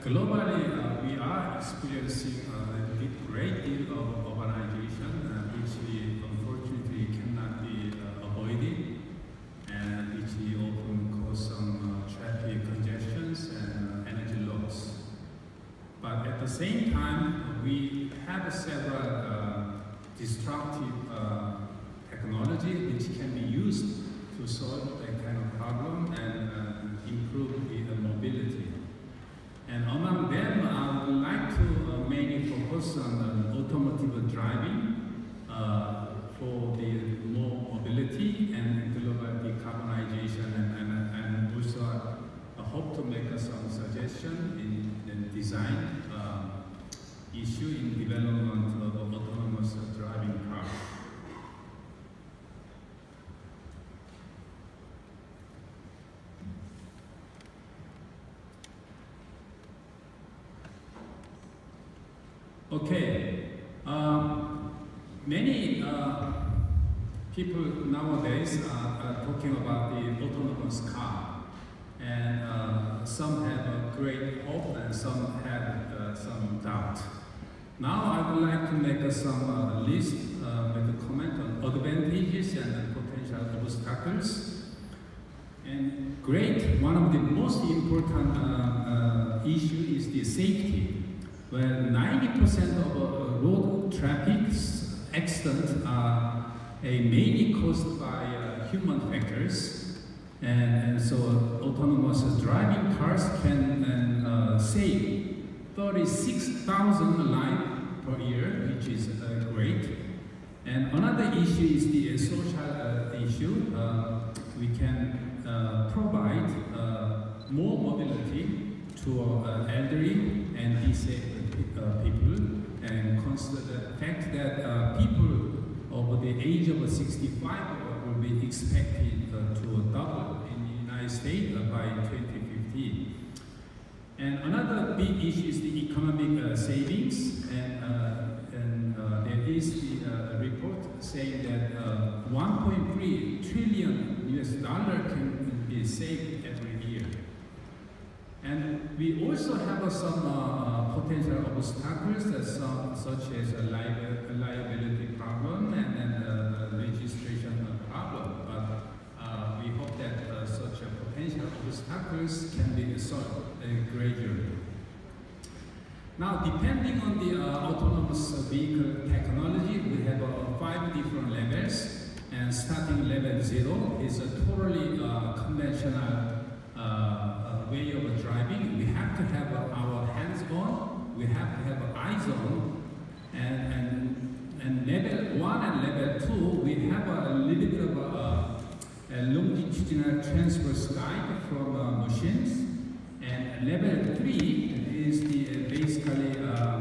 globally, we are experiencing a great deal of urbanization, which unfortunately cannot be avoided, and which often cause some traffic congestions and energy loss. But at the same time, we have several destructive technology which can be used to solve that kind of problem and improve the mobility. And among them, I would like to mainly focus on automotive driving for the more mobility and global decarbonization, and also I hope to make some suggestion in the design issue in development of autonomous driving cars. Okay, many people nowadays are talking about the autonomous car, and some have a great hope and some have some doubt. Now I would like to make some list with a comment on advantages and potential obstacles. And one of the most important issue is the safety. Well, 90% of road traffic accidents are mainly caused by human factors, and so autonomous driving cars can save 36,000 lives per year, which is great. And another issue is the social issue. We can provide more mobility to elderly and disabled people, and consider the fact that people over the age of 65 will be expected to double in the United States by 2050. And another big issue is the economic savings, and there is the report saying that 1.3 trillion US dollar can be saved every year. And we also have some potential obstacles, such as a liability problem and a registration problem. But we hope that such potential obstacles can be solved gradually. Now, depending on the autonomous vehicle technology, we have 5 different levels. And starting level 0 is a totally conventional way of driving. We have to have our hands on, we have to have eyes on, and level 1 and level 2, we have a little bit of a longitudinal transverse guide from machines, and level 3 is basically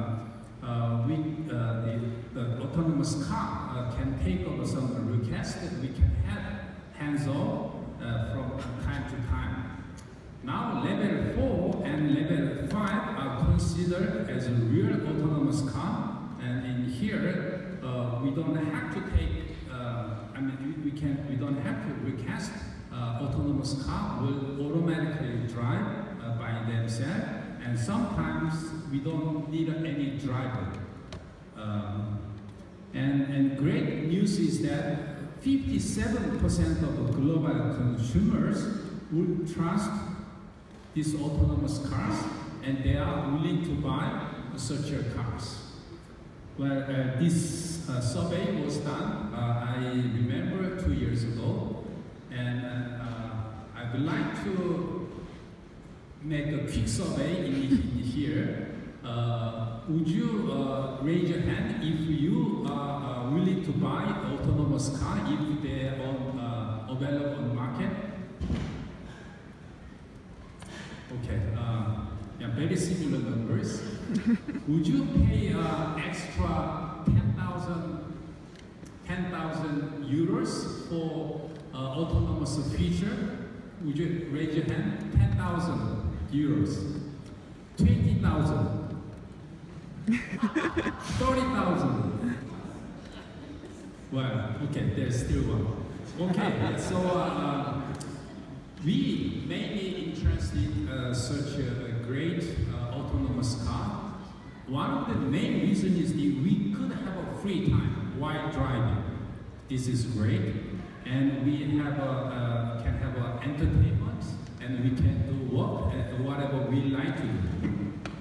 the autonomous car can take over some requests that we can have hands on from time to time. Now, level 4 and level 5 are considered as a real autonomous car, and in here we don't have to take. We don't have to request. Autonomous car will automatically drive by themselves, and sometimes we don't need any driver. And great news is that 57% of global consumers would trust these autonomous cars, and they are willing to buy such cars. Well, this survey was done, I remember, 2 years ago, and I would like to make a quick survey in here. Would you raise your hand if you are willing to buy autonomous car if they are available on the market? Okay, yeah, very similar numbers. Would you pay extra 10,000 euros for autonomous feature? Would you raise your hand? 10,000 euros. 20,000. 30,000. Well, okay, there's still one. Okay, so we may be interested in such a great autonomous one of the main reasons is that we could have a free time while driving. This is great, and we have can have entertainment, and we can do work and whatever we like to do.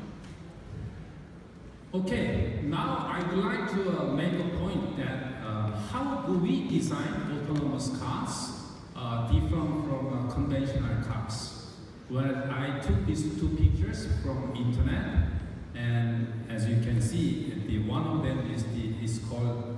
Okay, now I'd like to make a point that how do we design autonomous cars different from conventional cars? Well, I took these two pictures from internet, and as you can see, one of them is called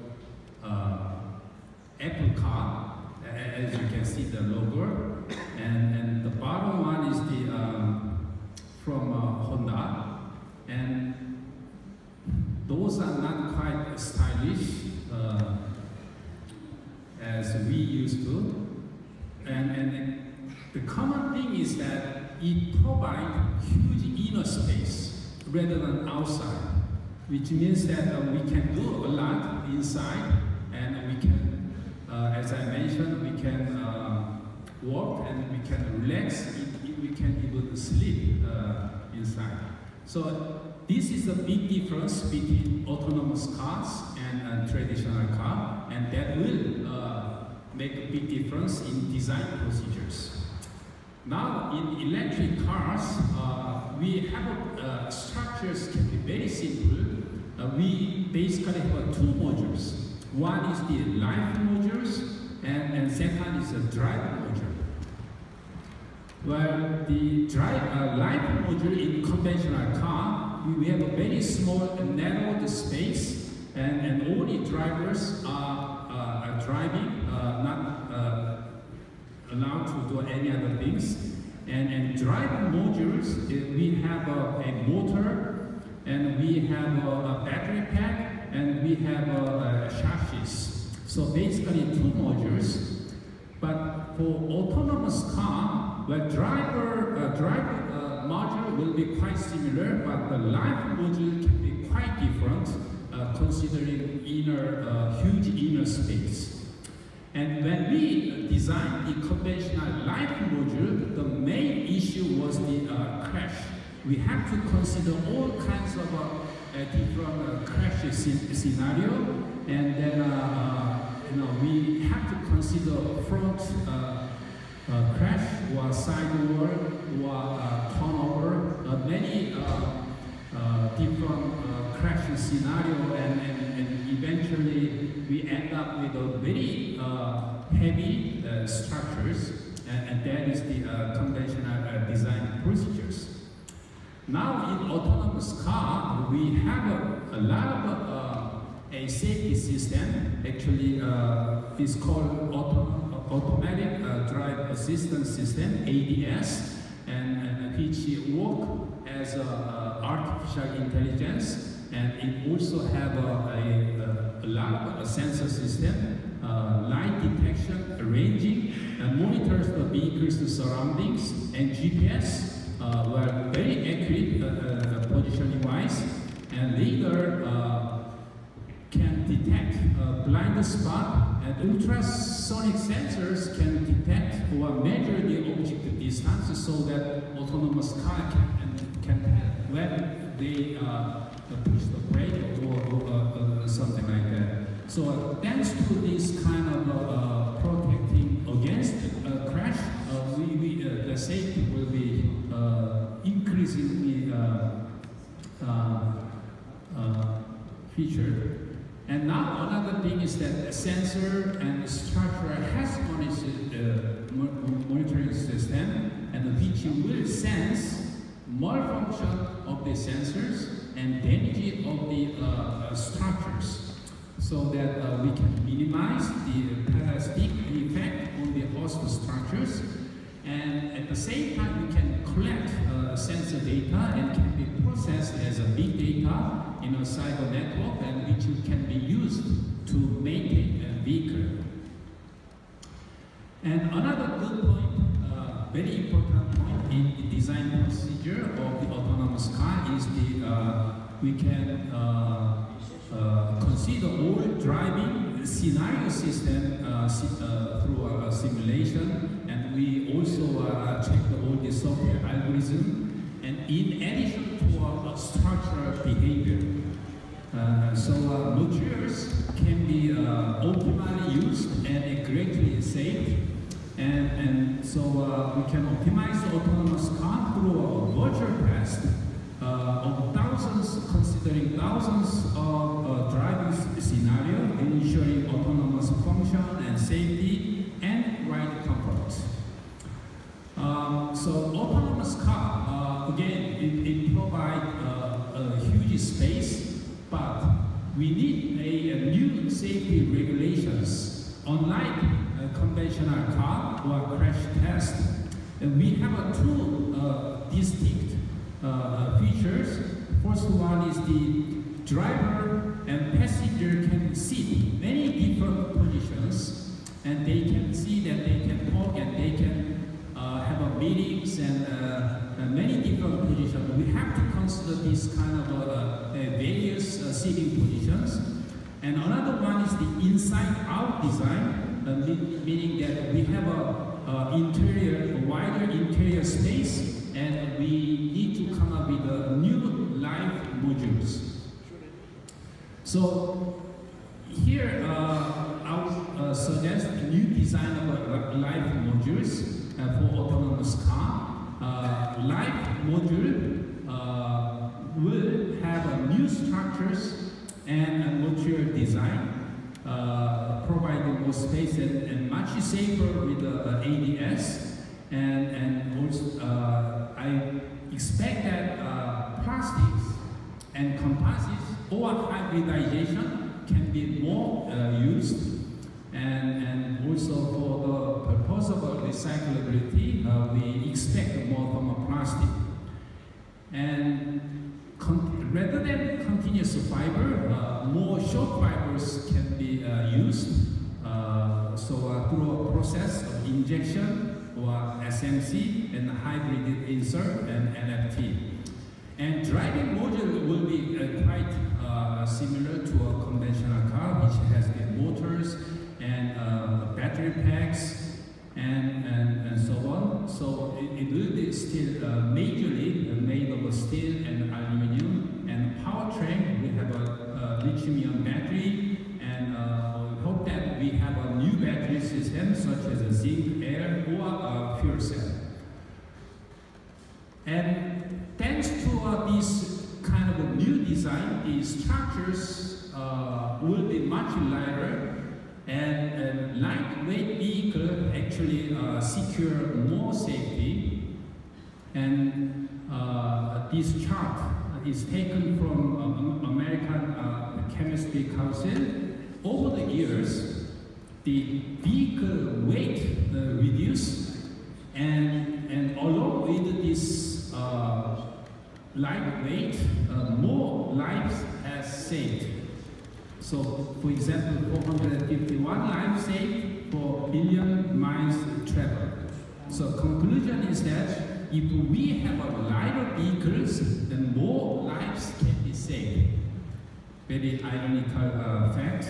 Apple car. As you can see, the logo, and the bottom one is from Honda, and those are not quite stylish as we used to, and the common thing is that it provides huge inner space rather than outside, which means that we can do a lot inside, and we can, as I mentioned, we can walk and we can relax, we can even sleep inside. So this is a big difference between autonomous cars and traditional car, and that will make a big difference in design procedures. Now, in electric cars, we have structures can be very simple. We basically have two modules. One is the life modules, and second is a drive module. Well, the life module in conventional car, we have a very small and narrow space, and only drivers are driving, not allowed to do any other things. And drive modules, we have a motor, and we have a battery pack, and we have a chassis. So basically two modules. But for autonomous car, the driver module will be quite similar, but the life module can be quite different, considering huge inner space. And when we designed the conventional life module, the main issue was the crash. We have to consider all kinds of different crash scenario, and then we have to consider front crash or side wall or turnover, many different crash scenario, and eventually we end up with a very heavy structures, and that is the conventional design procedures. Now in autonomous car, we have a lot of a safety system. Actually, it's called automatic drive assistance system, ADS, and which work as artificial intelligence, and it also have a lot of sensor system, light detection, ranging, monitors the vehicle's surroundings, and GPS were very accurate positioning-wise, and later can detect blind spot, and ultrasonic sensors can detect or measure the object distance, so that autonomous car can tell when they push the brake or something like that. So thanks to this kind of protecting against crash, the safety will be increasingly featured. And now another thing is that the sensor and the structure has monitoring system, and which will sense malfunction of the sensors and damage of the structures, so that we can minimize the parasitic effect on the host structures, and at the same time we can collect sensor data and can be processed as a big data in a cyber network, and which can be used to maintain a vehicle. And another good point, very important point in the design procedure of the autonomous car is we can consider all driving scenario system through a simulation, and we also check all the software algorithm. And in addition to structural behavior, behavior. So modules can be optimally used and greatly saved. And so we can optimize the autonomous car through a virtual test of thousands, considering thousands of driving scenarios, ensuring autonomous function and safety and ride comfort. So autonomous car, again, it provides a huge space, but we need a new safety regulations. Unlike a conventional car or crash test, we have two distinct features. First one is the driver and passenger can sit many different positions, and they can see that they can talk and they can have meetings and many different positions. We have to consider this kind of various seating positions. And another one is the inside-out design, meaning that we have a wider interior space, and we need to come up with new life modules. So here I would suggest a new design of life modules for autonomous car. Life module will have new structures and a modular design, providing more space and much safer with ADS. And also, I expect that plastics and composites or hybridization can be more used. And also for the purpose of recyclability, we expect more thermoplastic. And rather than continuous fiber, more short fibers can be used. So through a process of injection or SMC and hybrid insert and NFT. And driving module will be quite similar to a conventional car, which has the motors and battery packs and so on. So it will be still majorly made of steel and aluminum. And powertrain, we have a lithium battery, and we hope that we have a new battery system such as a zinc, air, or a fuel cell. And thanks to this kind of a new design, the structures will be much lighter, and lightweight vehicle actually secure more safety. And this chart is taken from American Chemistry Council. Over the years, the vehicle weight reduced, and along with this lightweight, more lives has saved. So, for example, 451 lives saved for billion miles traveled. So, conclusion is that if we have a lighter vehicles, then more lives can be saved. Very ironical fact.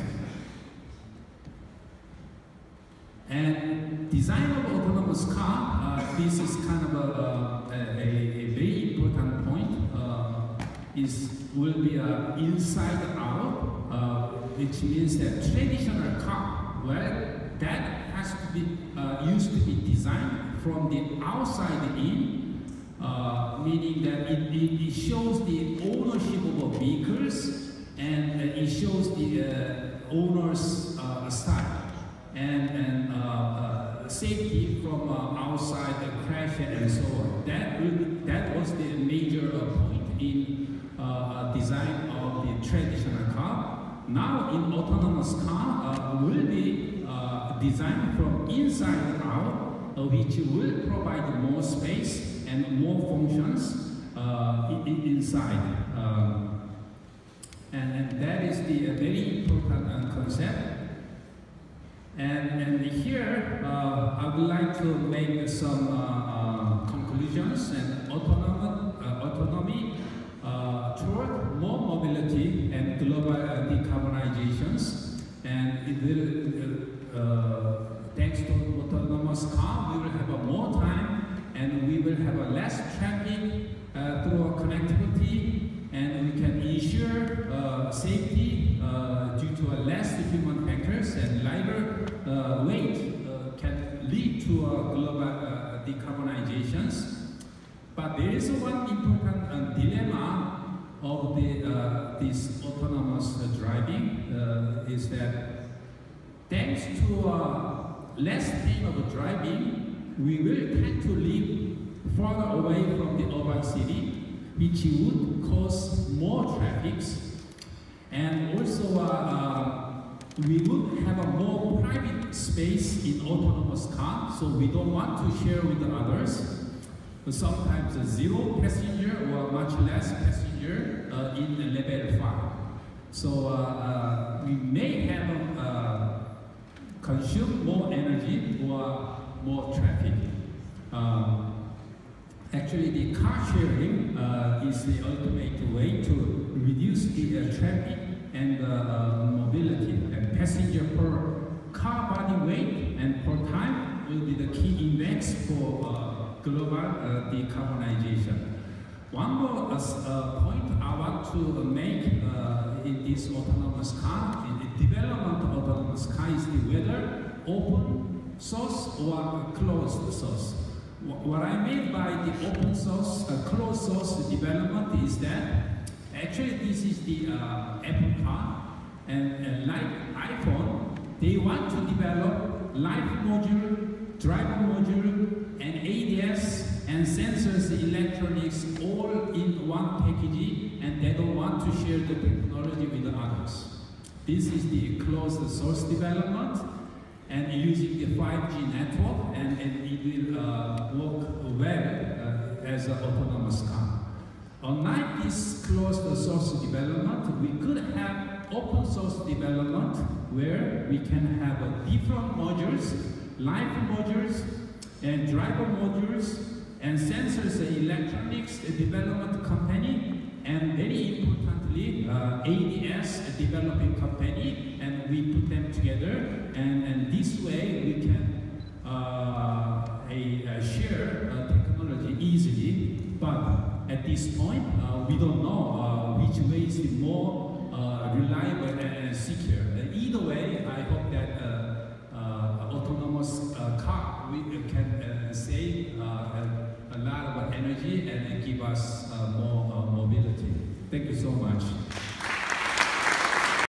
And design of autonomous car, this is kind of a very important point. Will be inside out, which means that traditional car, well, that has to be used to be designed from the outside in, meaning that it shows the ownership of vehicles, and it shows the owner's style and safety from outside the crash and so on. That was the major point in design of the traditional car. Now in autonomous car will be designed from inside out, which will provide more space and more functions inside. And that is the very important concept. And here I would like to make some conclusions. And autonomy toward more mobility and global decarbonizations. And it will, thanks to autonomous car, we will have more time, and we will have less traffic through connectivity, and we can ensure to a less human factors and lighter weight can lead to global decarbonizations. But there is one important dilemma of this autonomous driving is that thanks to less pain of driving, we will tend to live further away from the urban city, which would cause more traffic, and also we would have a more private space in autonomous car, so we don't want to share with the others. Sometimes zero passenger or much less passenger in level 5. So we may have consume more energy or more traffic. Actually, the car sharing is the ultimate way to reduce the traffic and mobility. And passenger per car body weight and per time will be the key index for global decarbonization. One more point I want to make in this autonomous car, in the development of autonomous car, is whether open source or closed source. What I mean by the open source, closed source development is that actually this is the Apple car, and like iPhone, they want to develop life module, driver module, and ADS and sensors, electronics all in one package, and they don't want to share the technology with the others. This is the closed source development, and using the 5G network, and it will work well as an autonomous car. Unlike this closed source development, we could have open source development where we can have different modules, life modules, and driver modules, and sensors and electronics development company, and very importantly, ADS developing company, and we put them together, and this way we can share technology easily. But at this point, we don't know which way is the more reliable and secure. Either way, I hope that autonomous car can save a lot of energy and give us more mobility. Thank you so much.